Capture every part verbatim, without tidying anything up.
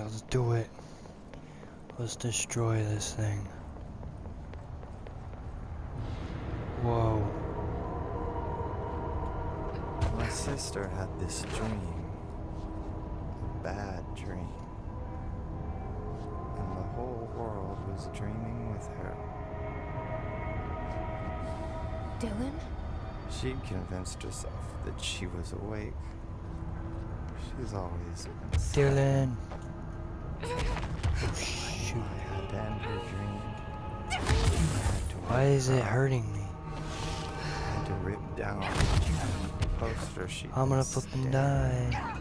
Let's do it. Let's destroy this thing. Whoa. My sister had this dream. A bad dream. And the whole world was dreaming with her. Dylan? She'd convinced herself that she was awake. She's always been sad. Dylan. Oh, shoot. I had to end her dream. I had to Why wake is her it up. hurting me? I had to rip down the poster she I'm gonna fucking die.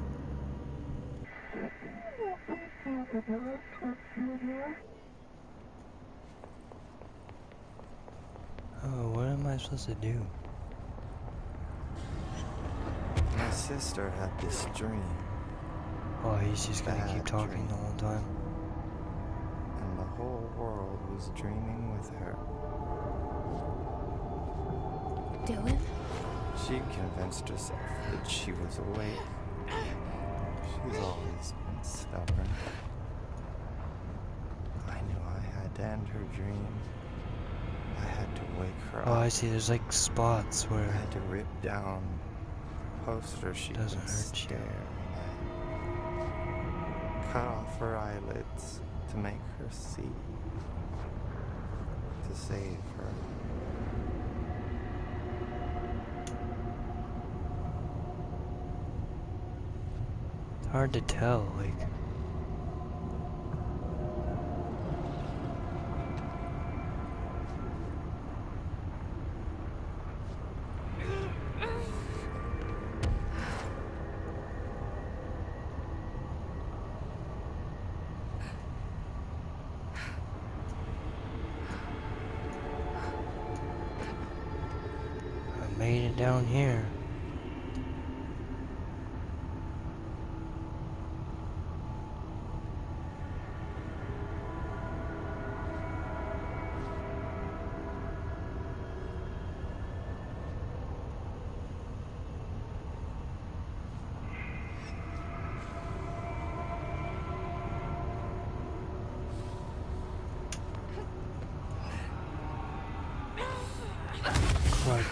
Oh, what am I supposed to do? My sister had this dream, Oh, he's just gonna keep Bad talking dream. the whole time. and the whole world was dreaming with her. Dylan? She convinced herself that she was awake. She's always been stubborn. I knew I had to end her dream. I had to wake her Oh, I up. see. There's like spots I where. had to rip down the poster she Doesn't could hurt you. stare. And I cut off her eyelids to make her see. To save her. It's hard to tell. Like. I made it down here. Right.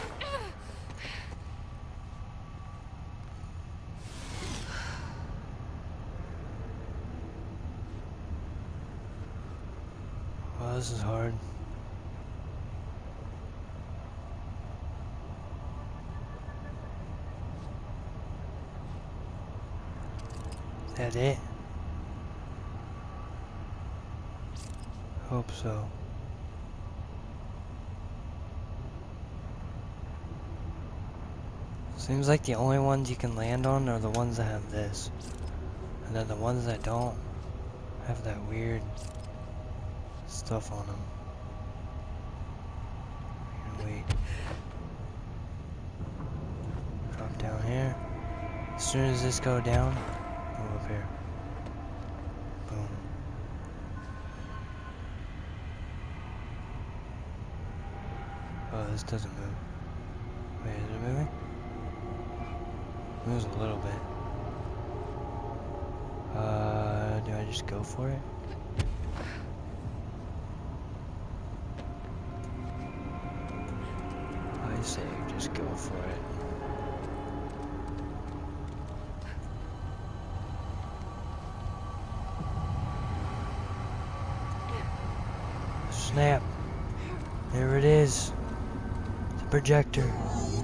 Well, this is hard. Is that it? Hope so. Seems like the only ones you can land on are the ones that have this. And then the ones that don't have that weird stuff on them. Wait. Drop down here. As soon as this go down, move up here. Boom. Oh, this doesn't move. Wait, is it moving? Moves a little bit. Uh, do I just go for it? I say just go for it. Snap. There it is. The projector.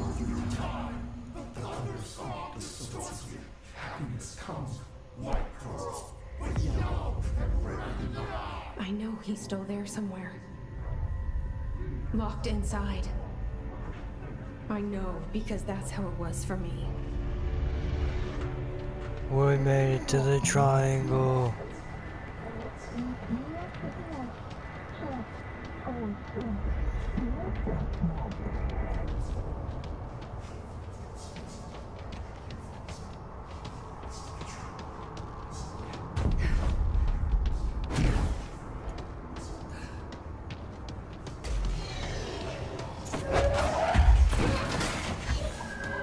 I know he's still there somewhere. Locked inside. I know, because that's how it was for me. We made it to the triangle.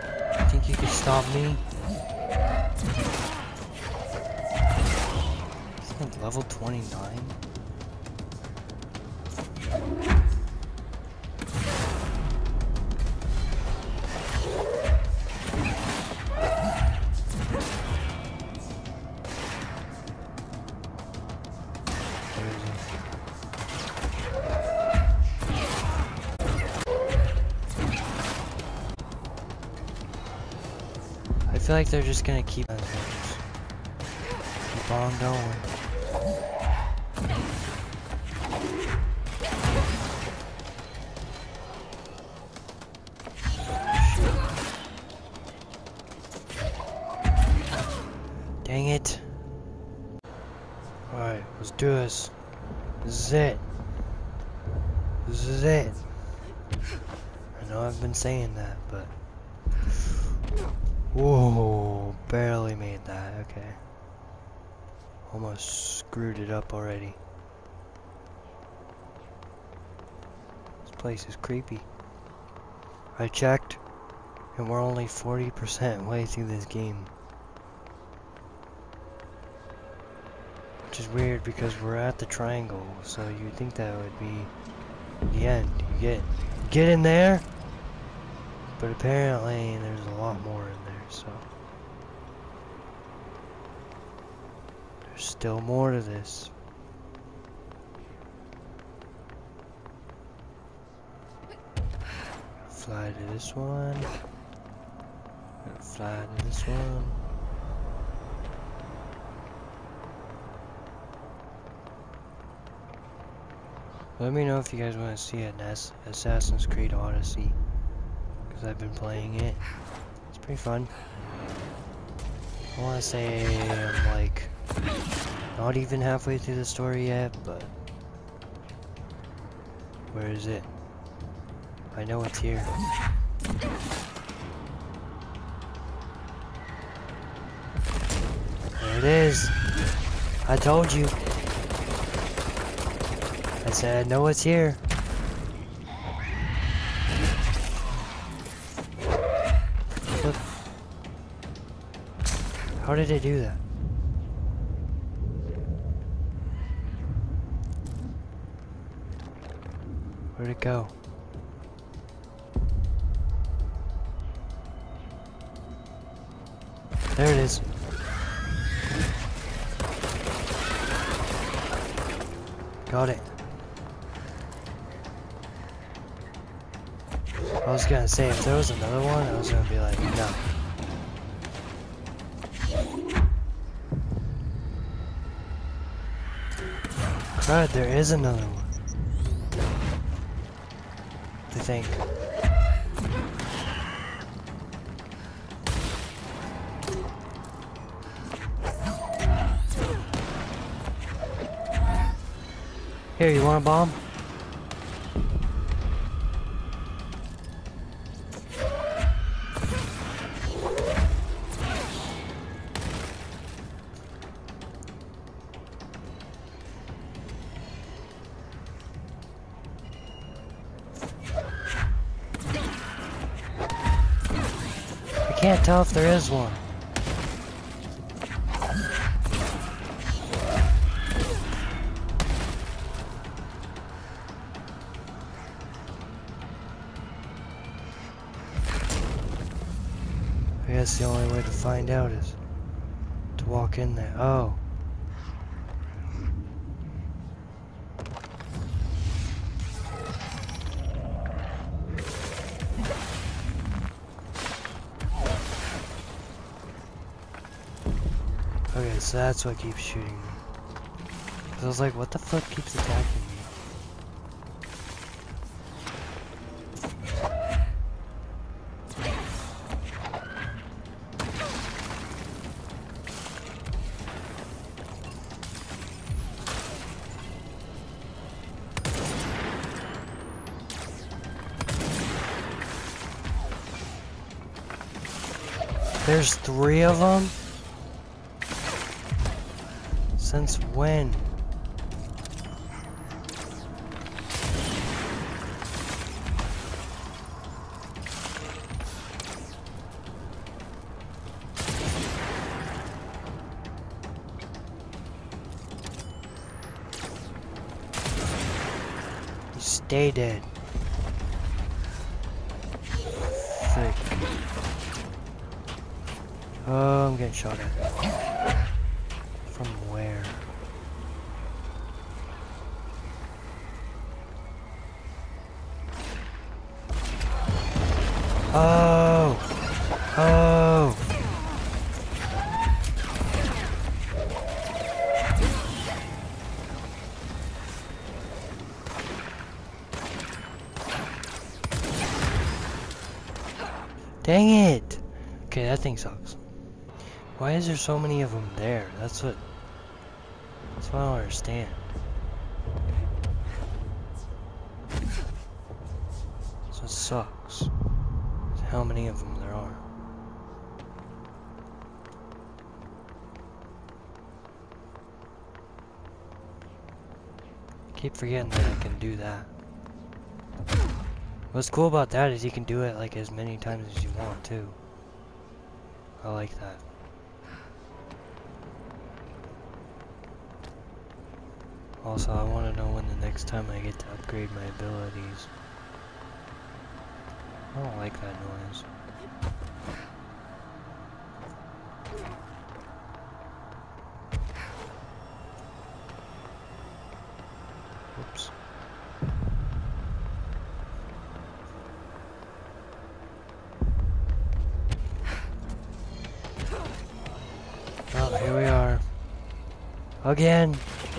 Think you could stop me? Level twenty-nine? I feel like they're just gonna keep on things. Keep on going. Dang it. Alright, let's do this. This is it. This is it. I know I've been saying that, but... Whoa, barely made that, okay. Almost screwed it up already. This place is creepy. I checked, and we're only forty percent way through this game. Which is weird because we're at the triangle, so you'd think that would be the end. You get, get in there! But apparently there's a lot more in there, so. There's still more to this. Fly to this one. Fly to this one. Let me know if you guys want to see an Assassin's Creed Odyssey. Because I've been playing it. It's pretty fun. I want to say I'm like not even halfway through the story yet, but where is it? I know it's here. There it is. I told you. I said I know it's here. Look. How did it do that? Where'd it go? There it is. Got it. I was gonna say, if there was another one, I was gonna be like, no. Crud, there is another one. I think. Here, you want a bomb? I can't tell if there is one. I guess the only way to find out is to walk in there. Oh. Okay, so that's what keeps shooting me. Cause I was like, what the fuck keeps attacking me? There's three of them? Since when? stay dead. Frick. Oh, I'm getting shot at. From where? Oh! Oh! Dang it! Okay, that thing sucks. Why is there so many of them there? That's what... That's what I don't understand. So it sucks. How many of them there are. I keep forgetting that I can do that. What's cool about that is you can do it like as many times as you want too. I like that. Also, I want to know when the next time I get to upgrade my abilities. I don't like that noise. Oops. Oh, here we are. Again!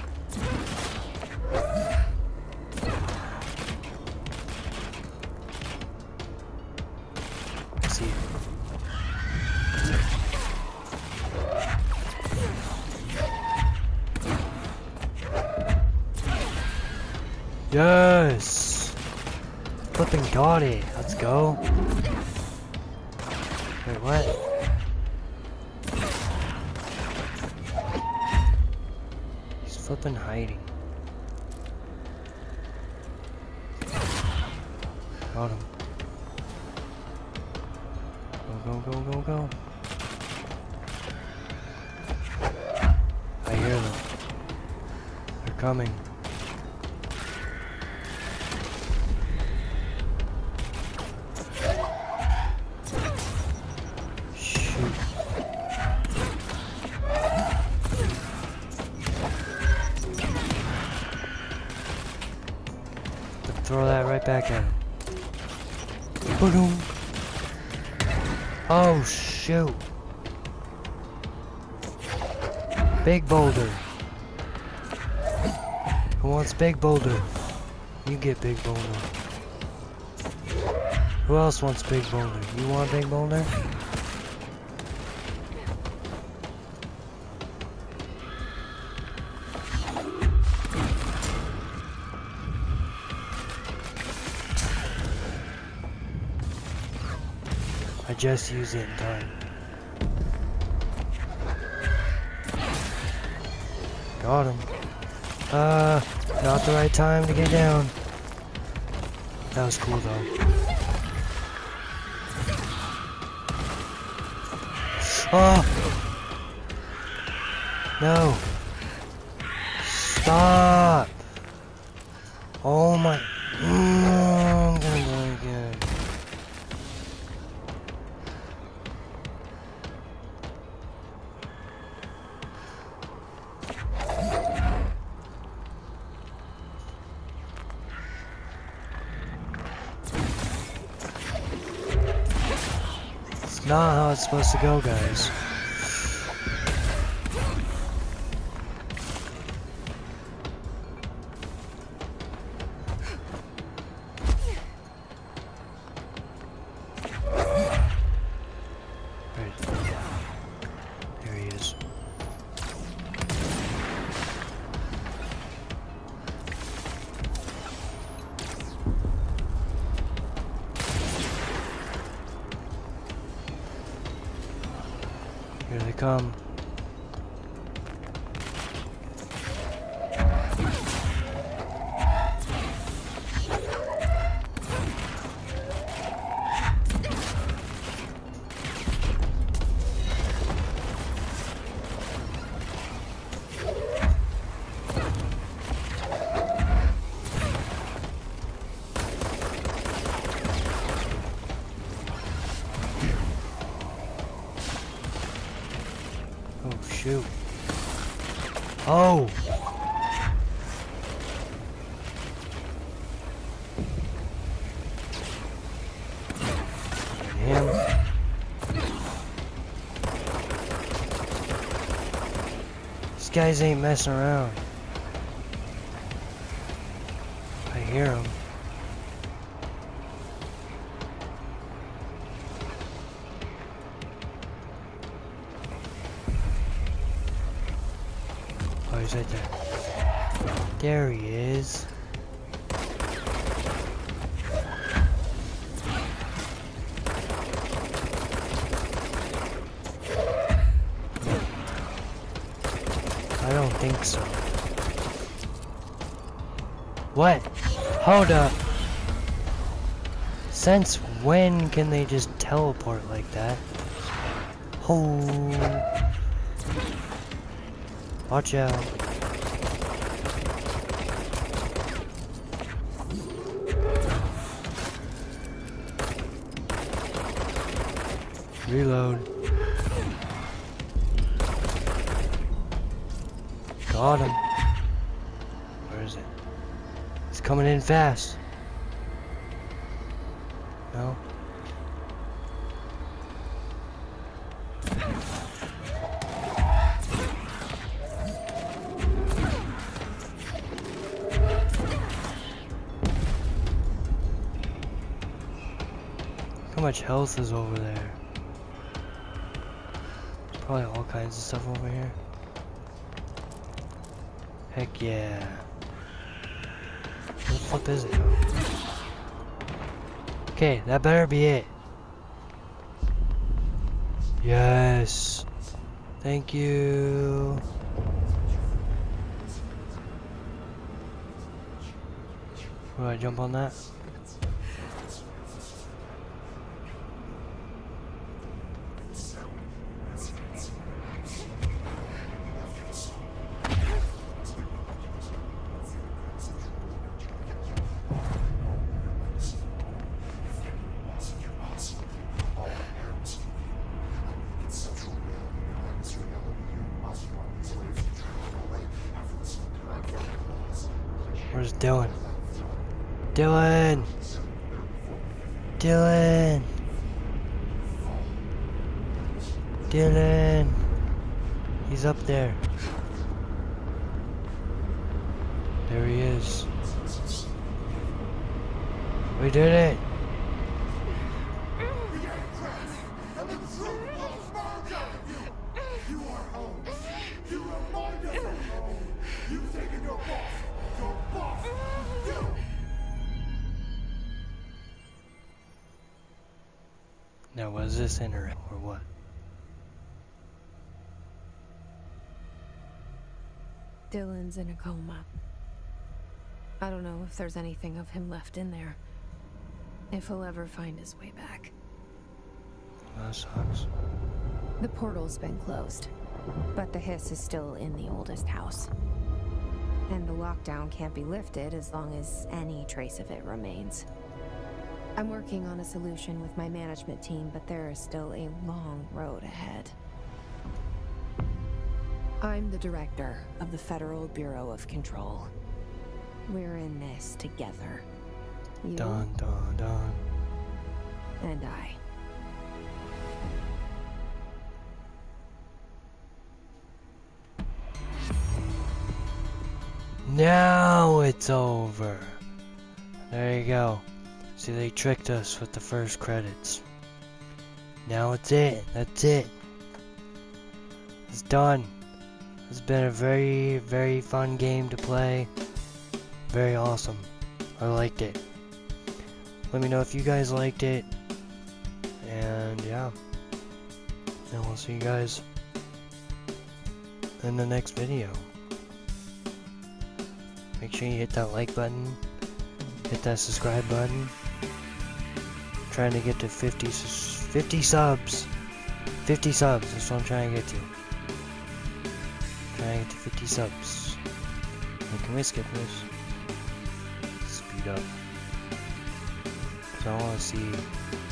See you. Yes! Flipping got it. Let's go. Wait, what? Flippin' hiding. Got him. Go, go, go, go, go. I hear them. They're coming. Shoot. Throw that right back at him. Boom. Oh shoot. Big boulder. Who wants big boulder? You get big boulder. Who else wants big boulder? You want big boulder? I just used it in time. Got him. Uh, not the right time to get down. That was cool though. Oh! No! Stop! Oh my... Mm, I'm gonna go again. Not how it's supposed to go, guys. Right. There he is. Here they come. shoot. Oh! And him. These guys ain't messing around. I hear them. Oh, he's right there. There he is. I don't think so. What? Hold up. Since when can they just teleport like that? Oh. Watch out. Reload. Got him. Where is it? He's coming in fast. No? How much health is over there? Probably all kinds of stuff over here. Heck yeah. What the fuck is it though? Okay, that better be it. Yes. Thank you. Do I jump on that? Where's Dylan? Dylan! Dylan! Dylan! He's up there. There he is. We did it! Now, was this internet or what? Dylan's in a coma. I don't know if there's anything of him left in there. If he'll ever find his way back. That sucks. The portal's been closed, but the hiss is still in the oldest house. And the lockdown can't be lifted as long as any trace of it remains. I'm working on a solution with my management team, but there is still a long road ahead. I'm the director of the Federal Bureau of Control. We're in this together. You Dun dun dun. and I. Now it's over. There you go. See, they tricked us with the first credits. Now it's it. That's it. It's done. It's been a very, very fun game to play. Very awesome. I liked it. Let me know if you guys liked it. And yeah. And we'll see you guys in the next video. Make sure you hit that like button. Hit that subscribe button. Trying to get to fifty, fifty subs. fifty subs. That's what I'm trying to get to. Trying to get to fifty subs. And can we skip this? Speed up. So I want to see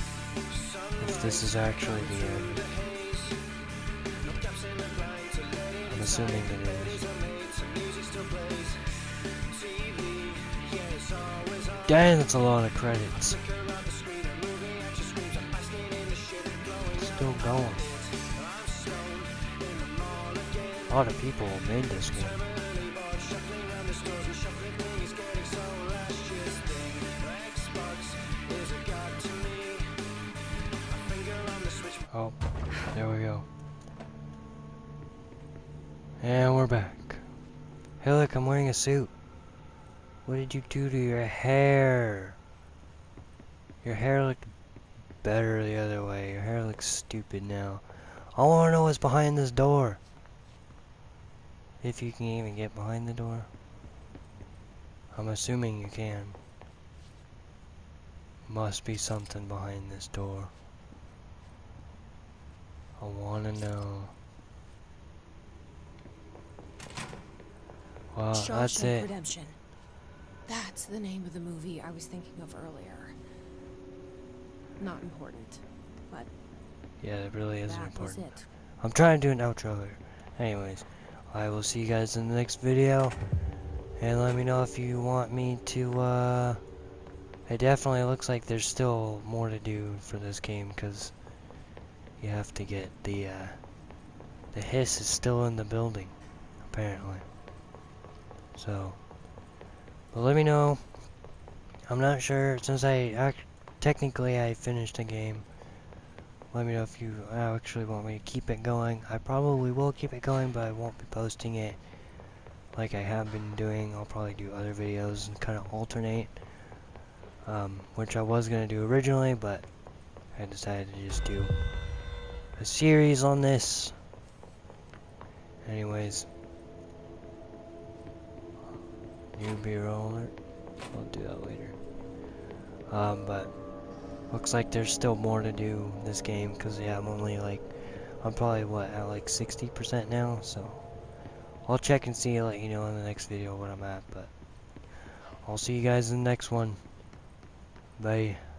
if this is actually the end. assuming it is. Dang, that's a lot of credits. Still going. A lot of people made this game. Oh, there we go. And we're back. Hey look, I'm wearing a suit. What did you do to your hair? Your hair looked better the other way. Your hair looks stupid now. I wanna know what's behind this door. If you can even get behind the door. I'm assuming you can. Must be something behind this door. I wanna know. Well, that's Shawshank it. Redemption. That's the name of the movie I was thinking of earlier. Not important, but Yeah, it really isn't that was important. it. I'm trying to do an outro here. Anyways, I will see you guys in the next video. And let me know if you want me to, uh... It definitely looks like there's still more to do for this game, because you have to get the, uh... The hiss is still in the building, apparently. So... But let me know. I'm not sure, since I... Act technically, I finished the game. Let me know if you actually want me to keep it going. I probably will keep it going, but I won't be posting it like I have been doing. I'll probably do other videos and kind of alternate. Um, which I was going to do originally, but I decided to just do a series on this. Anyways. New B-roll alert. I'll do that later. Um, but looks like there's still more to do in this game, because yeah, I'm only like, I'm probably what, at like sixty percent now, so I'll check and see, let you know in the next video what I'm at, but I'll see you guys in the next one. Bye.